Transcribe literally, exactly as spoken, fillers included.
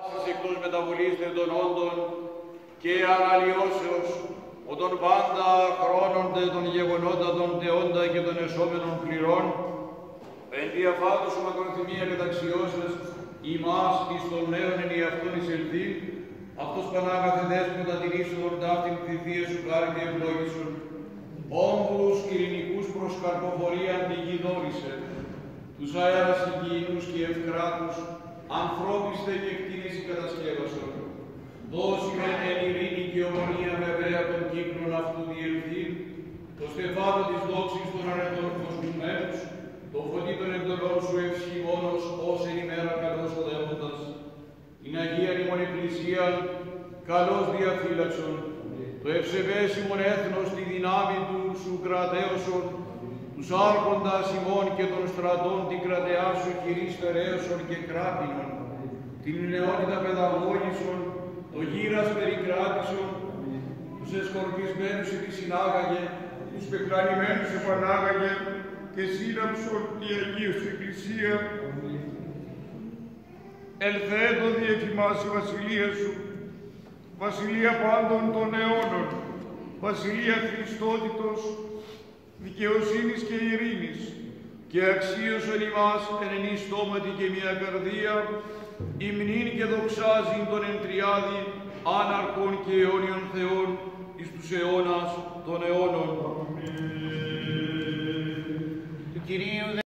εκτός μεταβολής των όντων και αναλυώσεως, ο των πάντα χρόνονται των γεγονότα των τεόντα και των εσώμενων πληρών, εν διαφάτους μακροθυμία καταξιώσεως, ημάς εις των νέων εν εαυτόν εισελθεί, αυτός πανάγαθε δέσποτα την είσοδον ταύτην θηθείες σου χάρη και ευλόγησον, όμπρους ειρηνικούς προς καρποφορίαν τη γη δόρισε, τους αέρας υγιεινούς και ευκράτους, ανθρώπιστε και κτίνηση κατασκεύασον. Δώσει μεν εν ειρήνη και ομονία βεβαία των κύκλων αυτού διελθεί, το στεφάνο της δόξης των αρετών φωσμουμένους, το φωτί των εντολών σου ευσχημόνος, ως εν ημέρα καλώς οδεύοντας. Την Αγία ημών Εκκλησίαν, καλώς διαφύλαξον, το ευσεβές ημών έθνος τη δυνάμει του σου κρατέωσον, τους άρχοντας ημών και των στρατών την κρατεά σου χειρής φεραίωσον και κράτηνον, την νεότητα παιδαγώγησον, το γύρας περικράτησον, τους εσκορπισμένους επισυνάγαγε, τους πεκλανημένους επανάγαγε και σύναψον τη Αγίου σου Εκκλησία. Ελθέτω διεφημάς η βασιλεία σου, βασιλεία πάντων των αιώνων, βασιλεία Χριστότητος, δικαιοσύνης και ειρήνης, και αξίωσον ημάς εν ενή στόματι και μια καρδία, υμνήν και δοξάζειν τον εν τριάδι, άναρχον και αιώνιον Θεόν, εις τους αιώνας των αιώνων. Του Κυρίου